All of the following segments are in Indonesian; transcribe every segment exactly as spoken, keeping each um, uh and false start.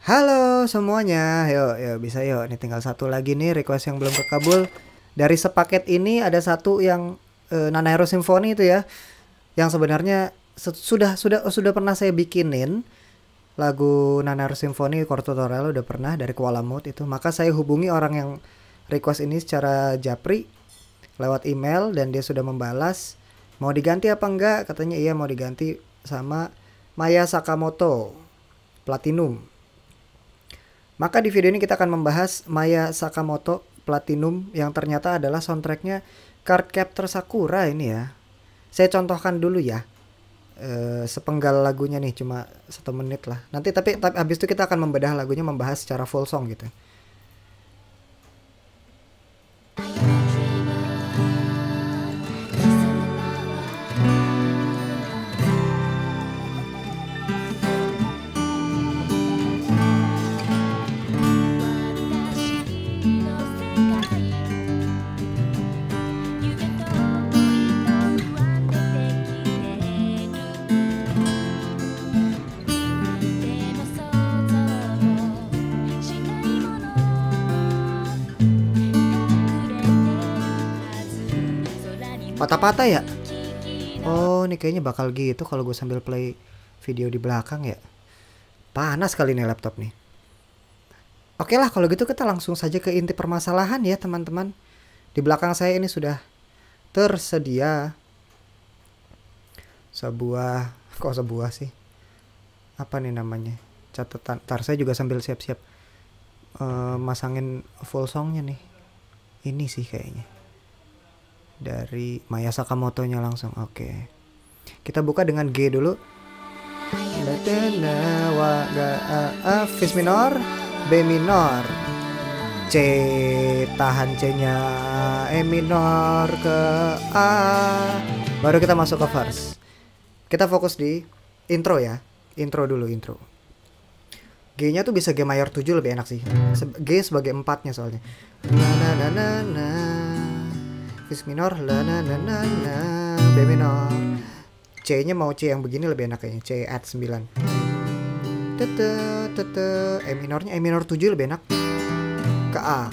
Halo semuanya, yuk, yuk bisa yuk. Ini tinggal satu lagi nih request yang belum terkabul. Dari sepaket ini ada satu yang uh, Nana Hero Symphony itu ya, yang sebenarnya sudah sudah sudah pernah saya bikinin lagu Nana Hero Symphony chord tutorial, udah pernah dari Koala Mode itu. Maka saya hubungi orang yang request ini secara japri lewat email dan dia sudah membalas mau diganti apa enggak. Katanya iya mau diganti sama Maya Sakamoto Platinum. Maka di video ini kita akan membahas Maya Sakamoto Platinum yang ternyata adalah soundtracknya Cardcaptor Sakura ini ya. Saya contohkan dulu ya, e, sepenggal lagunya nih, cuma satu menit lah. Nanti tapi, tapi habis itu kita akan membedah lagunya, membahas secara full song gitu. Patah-patah ya? Oh, ini kayaknya bakal gitu kalau gue sambil play video di belakang ya. Panas kali nih laptop nih. Oke lah, kalau gitu kita langsung saja ke inti permasalahan ya teman-teman. Di belakang saya ini sudah tersedia sebuah, kok sebuah sih? Apa nih namanya? Catatan. Ntar saya juga sambil siap-siap uh, masangin full songnya nih. Ini sih kayaknya dari Maya Sakamoto-nya langsung. Oke. Kita buka dengan G dulu. Fis minor, B minor, C tahan C-nya, E minor ke A. Baru kita masuk ke verse. Kita fokus di intro ya. Intro dulu, intro. G-nya tuh bisa G mayor tujuh lebih enak sih. G sebagai empatnya soalnya. Na na na na na. Fis minor, la na na na na, B minor. C-nya mau C yang begini lebih enak kayaknya. C add sembilan. Tete tete. E minornya E minor tujuh lebih enak. Ke A.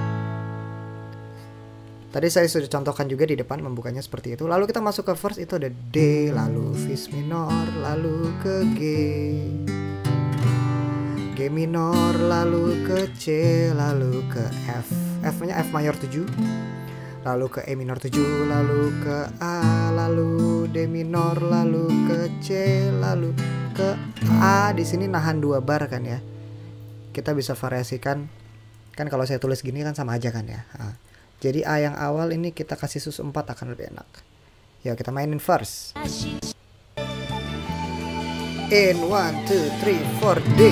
Tadi saya sudah contohkan juga di depan membukanya seperti itu. Lalu kita masuk ke verse, itu ada D, lalu Fis minor, lalu ke G. G minor, lalu ke C, lalu ke F. F-nya F mayor tujuh. Lalu ke E minor tujuh, lalu ke A, lalu D minor, lalu ke C, lalu ke A. Di sini nahan dua bar kan ya. Kita bisa variasikan. Kan kalau saya tulis gini kan sama aja kan ya. Nah, jadi A yang awal ini kita kasih sus empat akan lebih enak. Ya, kita mainin verse. In one two three four D.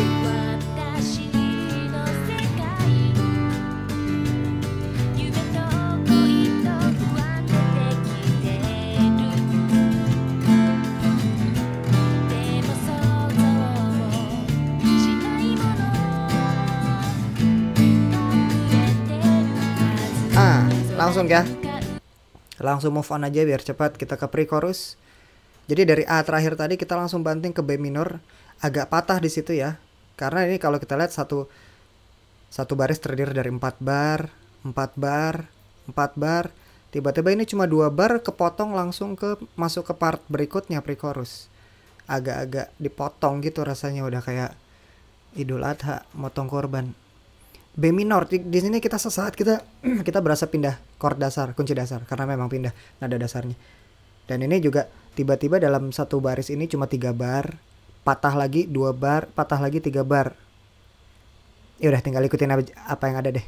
Langsung ya, langsung move on aja biar cepat. Kita ke pre-chorus. Jadi dari A terakhir tadi kita langsung banting ke B minor. Agak patah di situ ya, karena ini kalau kita lihat satu satu baris terdiri dari empat bar, empat bar, empat bar. Tiba-tiba ini cuma dua bar kepotong langsung ke masuk ke part berikutnya pre-chorus. Agak-agak dipotong gitu rasanya, udah kayak Idul Adha motong korban. B minor di, di sini kita sesaat kita kita berasa pindah chord dasar, kunci dasar karena memang pindah nada dasarnya. Dan ini juga tiba-tiba dalam satu baris ini cuma tiga bar, patah lagi dua bar, patah lagi tiga bar. Ya udah tinggal ikutin apa yang ada deh.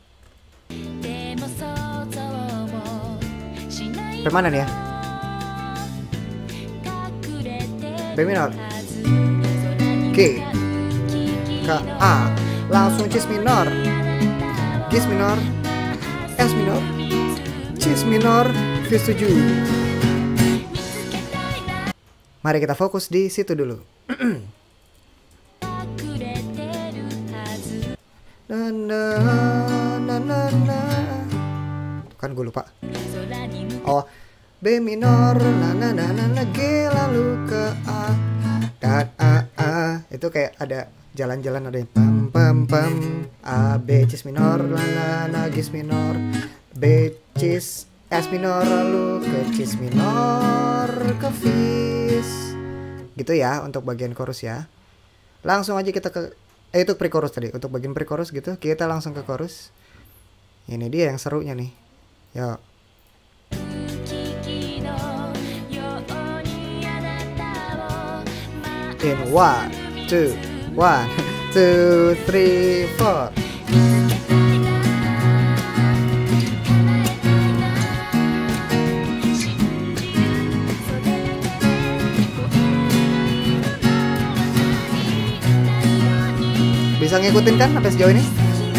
Permanen ya. B minor, G, ke A. Langsung cis minor, Gis minor, S minor, cis minor, Fis tujuh. Mari kita fokus di situ dulu. na, na, na, na, na. Kan gue lupa. Oh, B minor, na na na na, na G lalu ke A dan A A. Itu kayak ada jalan-jalan ada yang pam pam pam, A B cis minor, la la la cis minor, B cis S minor, lalu ke cis minor, ke fis. Gitu ya untuk bagian chorus ya. Langsung aja kita ke eh itu pre-chorus tadi. Untuk bagian pre-chorus gitu, kita langsung ke chorus. Ini dia yang serunya nih. Yuk. In one, two, one, two, three, four. Bisa ngikutin kan sampai sejauh ini?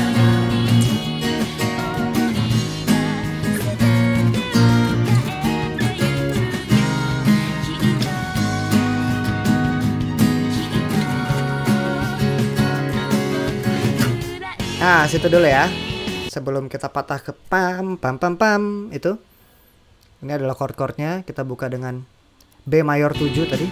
Nah, situ dulu ya. Sebelum kita patah ke pam pam pam pam itu. Ini adalah chord-chordnya. Kita buka dengan B mayor tujuh tadi.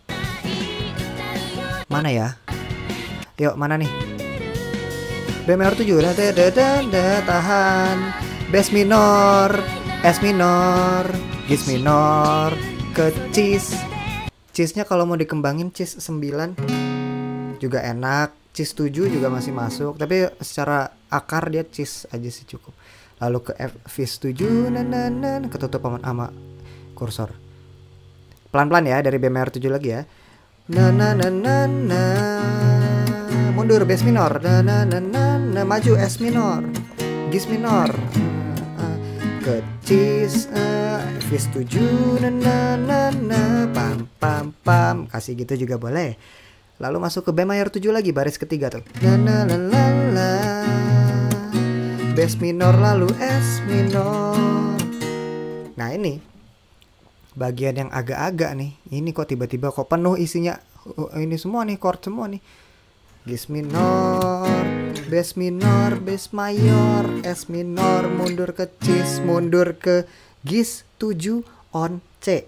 Mana ya? Yuk, mana nih? B mayor tujuh. Da, da, da, da, da, tahan. Bass minor, S minor, Gis minor, ke cis. Cisnya kalau mau dikembangin cis sembilan juga enak. Cis tujuh juga masih masuk, tapi secara akar dia cis aja sih cukup. Lalu ke F fis tujuh, nan nan nan, ketutup sama kursor. Pelan-pelan ya, dari B mayor tujuh lagi ya. Na na na na na. Mundur bass minor, na na na na, na. Maju S minor, Gis minor, ke cis, uh, fis tujuh, na na na na, pam pam pam. Kasih gitu juga boleh. Lalu masuk ke B mayor tujuh lagi, baris ketiga tuh. La la la la la. Bass minor lalu S minor. Nah ini bagian yang agak-agak nih. Ini kok tiba-tiba kok penuh isinya. Ini semua nih chord semua nih. Gis minor, bass minor, bass mayor, S minor, mundur ke cis, mundur ke Gis tujuh on C.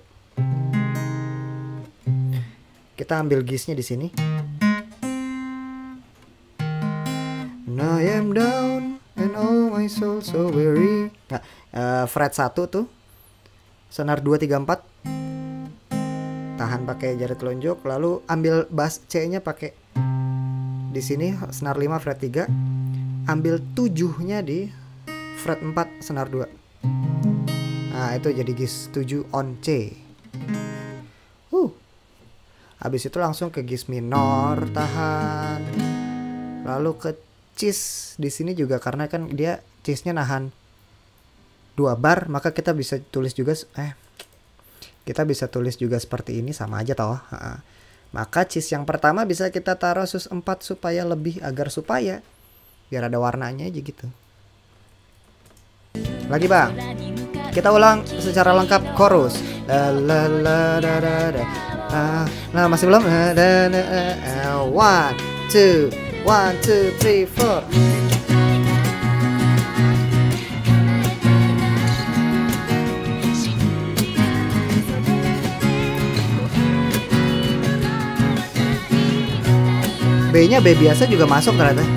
Kita ambil gisnya di sini. And I am down and oh my soul so weary. Nah, uh, fret satu tuh. Senar dua tiga empat. Tahan pakai jari telunjuk, lalu ambil bass C-nya pakai di sini senar lima fret tiga. Ambil tujuh-nya di fret empat senar dua. Nah, itu jadi Gis tujuh on C. Uh. Habis itu langsung ke Gis minor, tahan. Lalu ke cis. Di sini juga karena kan dia cisnya nahan dua bar, maka kita bisa tulis juga eh kita bisa tulis juga seperti ini, sama aja toh. Ha-ha. Maka cis yang pertama bisa kita taruh sus empat supaya lebih, agar supaya biar ada warnanya aja gitu. Lagi bang, kita ulang secara lengkap chorus. La la la da da da. Uh, nah masih belum. Uh, da, da, uh, one, two, one, two, three, four. B-nya B biasa juga masuk ternyata.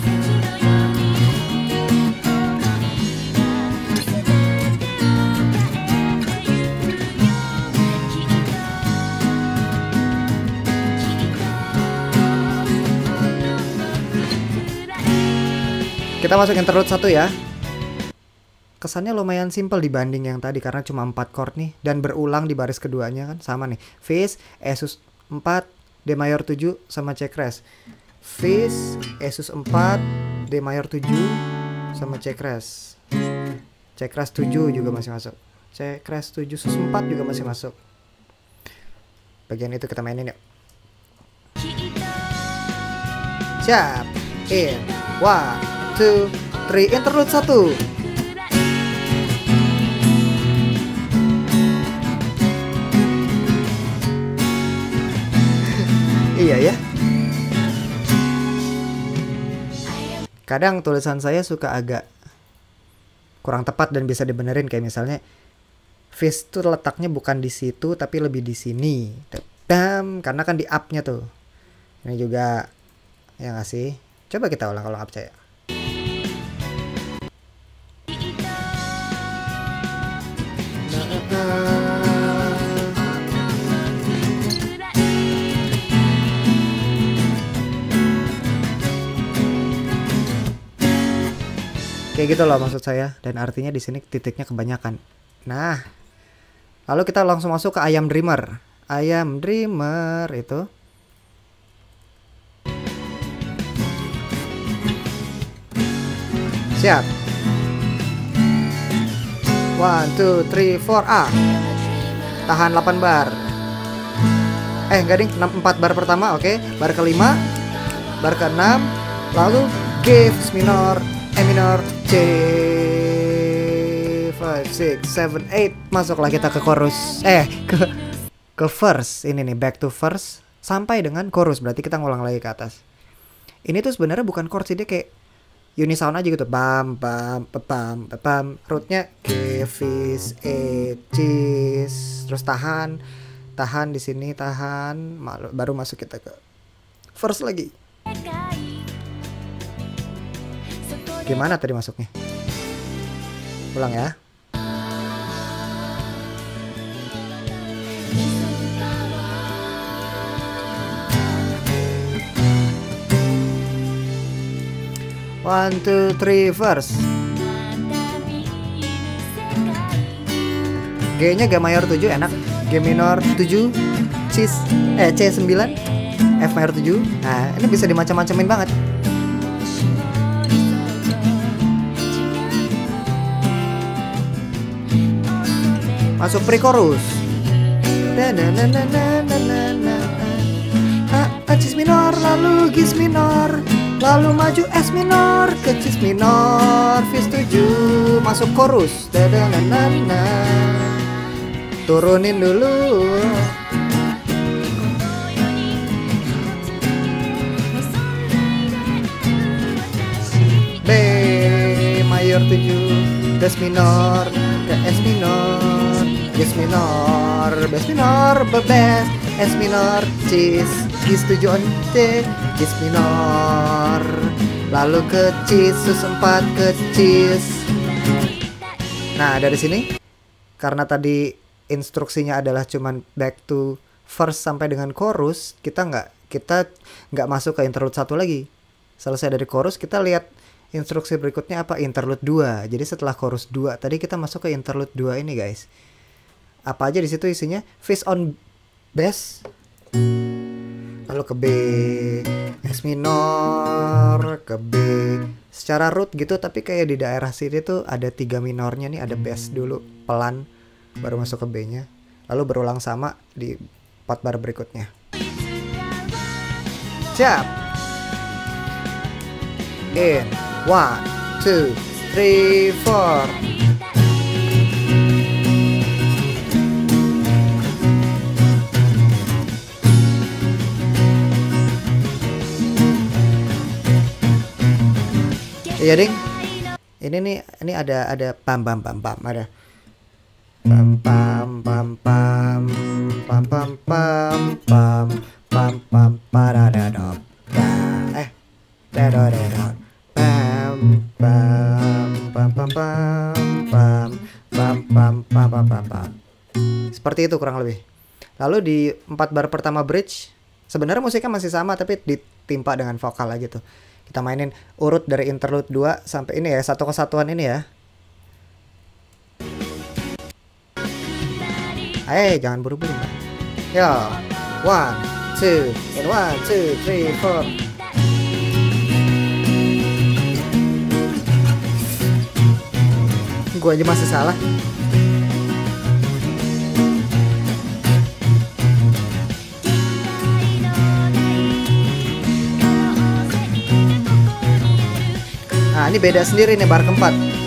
Kita masuk interlude satu ya. Kesannya lumayan simpel dibanding yang tadi karena cuma empat chord nih dan berulang di baris keduanya kan sama nih. Fis, E sus empat, D mayor tujuh sama C crash. Fis, E sus empat, D mayor tujuh sama C crash. C crash tujuh juga masih masuk. C crash tujuh sus empat juga masih masuk. Bagian itu kita mainin yuk. Siap. In one, two, three, interlude satu. Iya ya. Kadang tulisan saya suka agak kurang tepat dan bisa dibenerin, kayak misalnya fis tuh letaknya bukan di situ tapi lebih di sini. Dam, karena kan di up-nya tuh. Ini juga Ya nggak sih? Coba kita ulang kalau nggak percaya. Kayak gitu loh maksud saya, dan artinya di sini titiknya kebanyakan. Nah, lalu kita langsung masuk ke I Am Dreamer. I Am Dreamer itu siap. One, two, three, four, A. Tahan delapan bar. Eh enggak ding, empat bar pertama, oke. Okay. Bar kelima, bar keenam, lalu G minor, E minor, C, five, six, seven, eight. Masuklah kita ke chorus. Eh, ke ke verse. Ini nih, back to verse sampai dengan chorus. Berarti kita ngulang lagi ke atas. Ini tuh sebenarnya bukan chord sih, dia kayak unisound aja gitu. Bam bam bam bam. Rootnya G, fis, E, cis. Terus tahan. Tahan di sini, tahan. Baru masuk kita ke verse lagi. Gimana tadi masuknya? Ulang ya. One, two, three, verse. G-nya G mayor tujuh enak. G minor tujuh, cis, eh C sembilan, F mayor tujuh. Nah, ini bisa dimacam-macamin banget. Masuk pre-chorus. A cis minor, lalu Gis minor, lalu maju S minor ke cis minor, fis tujuh, masuk chorus. Turunin dulu. B mayor tujuh, Gas minor ke S minor, Gas minor, Bes minor, bebes, S minor, cis, Gis tujuh on C, Gis minor, lalu ke cis, sus empat ke cis. Nah dari sini, karena tadi instruksinya adalah cuman back to verse sampai dengan chorus, kita nggak kita nggak masuk ke interlude satu lagi. Selesai dari chorus, kita lihat instruksi berikutnya apa, interlude dua. Jadi setelah chorus dua tadi kita masuk ke interlude dua ini guys. Apa aja di situ isinya? Fis on bass, lalu ke B, S minor, ke B secara root gitu, tapi kayak di daerah sini tuh ada tiga minornya nih, ada bass dulu pelan baru masuk ke B-nya, lalu berulang sama di empat bar berikutnya. Siap. In one, two, three, four. Iya ding. Ini nih, ini ada ada pam pam pam pam ada. Pam pam pam pam pam pam pam pam pam pam paradadop. Eh, dadadadop. Pam pam pam pam pam pam pam pam pam pam pam pam. Seperti itu kurang lebih. Lalu di empat bar pertama bridge, sebenarnya musiknya masih sama tapi ditimpa dengan vokal aja gitu. Kita mainin urut dari interlude dua sampai ini ya, satu kesatuan ini ya. Eh, jangan buru-buru Mbak. Yo, one, two, and one, two, three, four. Gua aja masih salah. Nah ini beda sendiri nih bar keempat.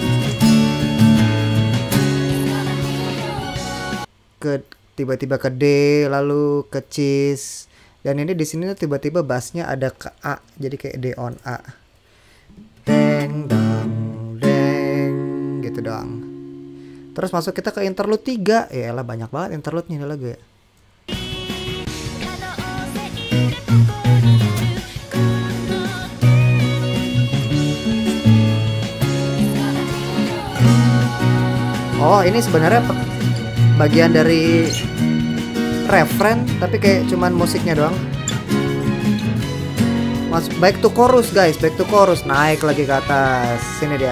Ke tiba-tiba ke D, lalu ke cis, dan ini di sini tuh tiba-tiba bassnya ada ke A, jadi kayak D on A. Deng dang deng gitu doang. Terus masuk kita ke interlude tiga. Ya elah banyak banget interlude-nya ini lagu ya. Oh, ini sebenarnya bagian dari referen, tapi kayak cuman musiknya doang. Mas, back to chorus guys, back to chorus, naik lagi ke atas. Sini dia.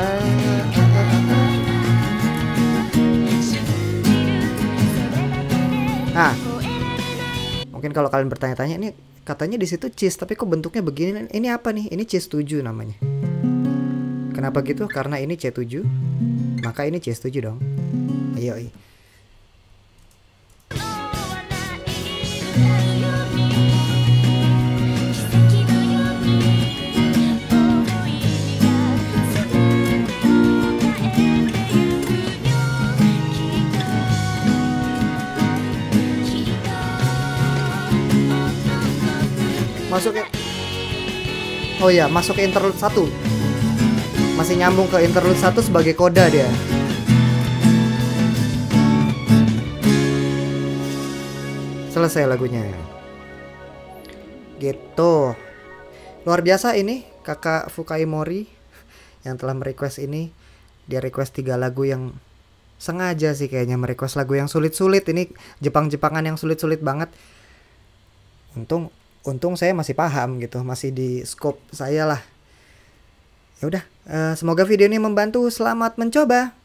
Nah, mungkin kalau kalian bertanya-tanya, ini katanya di situ cheese, tapi kok bentuknya begini? Ini apa nih? Ini cheese tujuh namanya. Kenapa gitu? Karena ini C tujuh, maka ini cheese tujuh dong. Ayo, ayo. Masuk ke, oh ya, masuk ke interlude satu. Masih nyambung ke interlude satu sebagai koda dia. Selesai lagunya. Gitu. Luar biasa ini kakak Fukai Mori yang telah merequest ini. Dia request tiga lagu yang sengaja sih kayaknya merequest lagu yang sulit-sulit. Ini Jepang-Jepangan yang sulit-sulit banget. Untung Untung saya masih paham gitu, masih di scope saya lah. Ya udah, uh, semoga video ini membantu. Selamat mencoba.